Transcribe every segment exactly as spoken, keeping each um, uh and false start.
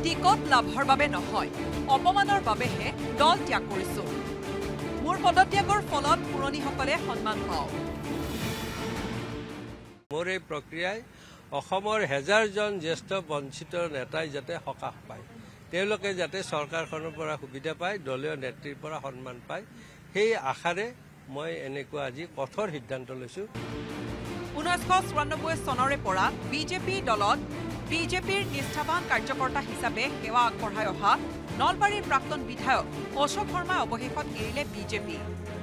Ticket লাভৰ বাবে নহয়, অপমানৰ বাবেহে দল ত্যাগ কৰিছো। মোৰ পদত্যাগৰ ফলত পুৰণিসকলে সন্মান পাওক। মোৰ এই প্ৰক্ৰিয়াই অসমৰ হেজাৰজন জ্যেষ্ঠ বঞ্চিত নেতাই যাতে সকাহ পায়, তেওঁলোকে যাতে চৰকাৰখনৰ পৰা সুবিধা পায়, দলীয় নেত্ৰীৰ পৰা সন্মান পায়, সেই আশাৰে মই এনেকুৱা আজি কঠোৰ সিদ্ধান্ত লৈছোঁ। ঊনৈছশ চৌৰান্নব্বৈ চনৰে পৰা বিজেপি দলত বিজেপিৰ নিষ্ঠাবান কাৰ্যকৰ্তা হিচাপে সেৱা আগবঢ়াই অহা নলবাৰীৰ প্ৰাক্তন বিধায়ক অশোক শৰ্মাই অৱশেষত এৰিলে বিজেপি।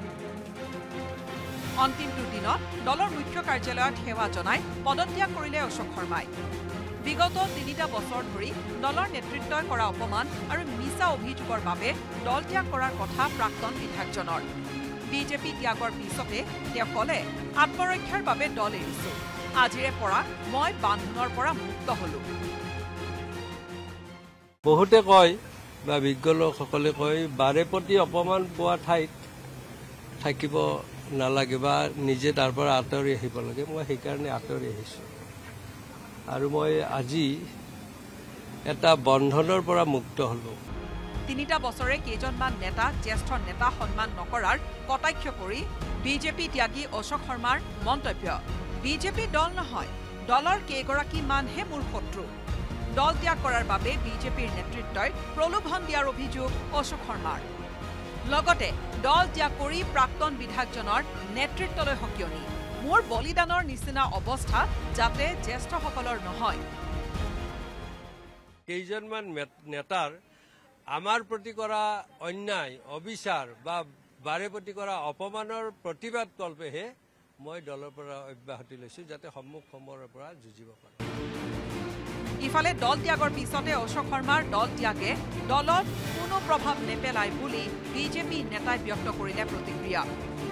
অন্তিমটো দিনত দলৰ মুখ্য কাৰ্যালয়ত সেৱা জনাই পদত্যাগ কৰিলে অশোক শৰ্মাই। বিগত তিনিটা বছৰ ধৰি দলৰ নেতৃত্বই কৰা অপমান আৰু মিছা অভিযোগৰ বাবে দল ত্যাগ কৰাৰ কথা প্ৰাক্তন বিধায়কজনৰ। বিজেপি ত্যাগৰ পিছতে তেওঁ ক'লে, আত্মৰক্ষাৰ বাবে দল এৰিছো। আজিৰে পৰা মই বান্ধোনৰ পৰা মুক্ত হলো। বহুতে কয় বা বিজ্ঞ লোকসকলে কয়, বাৰে প্ৰতি অপমান পোৱা ঠাইত থাকিব নালাগে বা নিজে তাৰ পৰা আঁতৰি আহিব লাগে। মই সেইকাৰণে আঁতৰি আহিছোঁ আৰু মই আজি এটা বন্ধনৰ পৰা মুক্ত হলো। তিনিটা বছৰে কেইজনমান নেতা জ্যেষ্ঠ নেতা সন্মান নকৰাৰ কটাক্ষ কৰি বিজেপি ত্যাগী অশোক শৰ্মাৰ মন্তব্য, বিজেপি দল নহয়, দলৰ কেইগৰাকী মানহে মোৰ শত্ৰু। দল ত্যাগ কৰাৰ বাবে বিজেপিৰ নেতৃত্বই প্ৰলোভন দিয়াৰ অভিযোগ অশোক শৰ্মাৰ। লগতে দল ত্যাগ কৰি প্ৰাক্তন বিধায়কজনৰ নেতৃত্বলৈ সকিয়নি, মোৰ বলিদানৰ নিচিনা অৱস্থা যাতে জ্যেষ্ঠসকলৰ নহয়। কেইজনমান নেতাৰ আমাৰ প্ৰতি কৰা অন্যায় অবিচাৰ বা বাৰে প্ৰতি কৰা অপমানৰ প্ৰতিবাদ কল্পেহে মই দলৰ পৰা অব্যাহতি লৈছোঁ, যাতে সন্মুখ সমৰৰ পৰা যুঁজিব পাৰোঁ। ইফালে দল ত্যাগৰ পিছতে অশোক শৰ্মাৰ দল ত্যাগে দলত কোনো প্ৰভাৱ নেপেলায় বুলি বিজেপি নেতাই ব্যক্ত কৰিলে প্ৰতিক্ৰিয়া।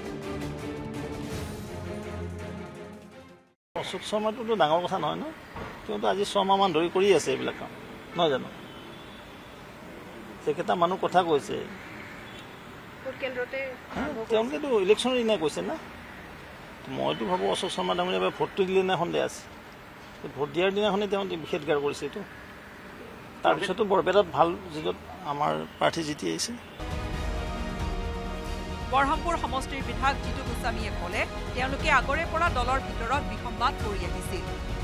অশোক শৰ্মাটোতো ডাঙৰ কথা নহয় ন, তেওঁতো আজি ছমাহমান ধৰি কৰি আছে এইবিলাক কাম, নহয় জানো? তেখেতা মানুহ কথা কৈছে, তেওঁলোকেতো ইলেকশ্যনৰ দিনাই কৈছে না। মইতো ভাবোঁ অশোক শৰ্মা ডাঙৰীয়া এবাৰ ভোটটো দিলে দিনাখন আছে, ভোট দিয়াৰ দিনাখনেই তেওঁ নিষেধগাৰ কৰিছে এইটো। তাৰপিছতো বৰপেটাত ভাল যিটো আমাৰ প্ৰাৰ্থী জিতি আহিছে। বৰহামপুৰ সমষ্টিৰ বিধায়ক জিতু গোস্বামীয়ে ক'লে, তেওঁলোকে আগৰে পৰা দলৰ ভিতৰত বিসম্বাদ কৰি আহিছিল।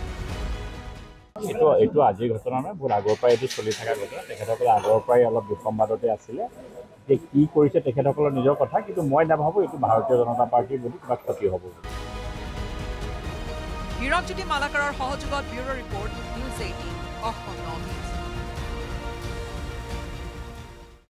এইটো এইটো আজিৰ ঘটনা নহয়, বহুত আগৰ পৰাই এইটো চলি থকা ঘটনা। তেখেতসকলে আগৰ পৰাই অলপ বিসম্বাদতে আছিলে। যে কি কৰিছে তেখেতসকলৰ নিজৰ কথা, কিন্তু মই নাভাবোঁ এইটো ভাৰতীয় জনতা পাৰ্টীৰ প্ৰতি কিবা ক্ষতি হ'ব। হিৰকজ্যোতি মালাকাৰৰ সহযোগত ব্যুৰো ৰিপৰ্ট।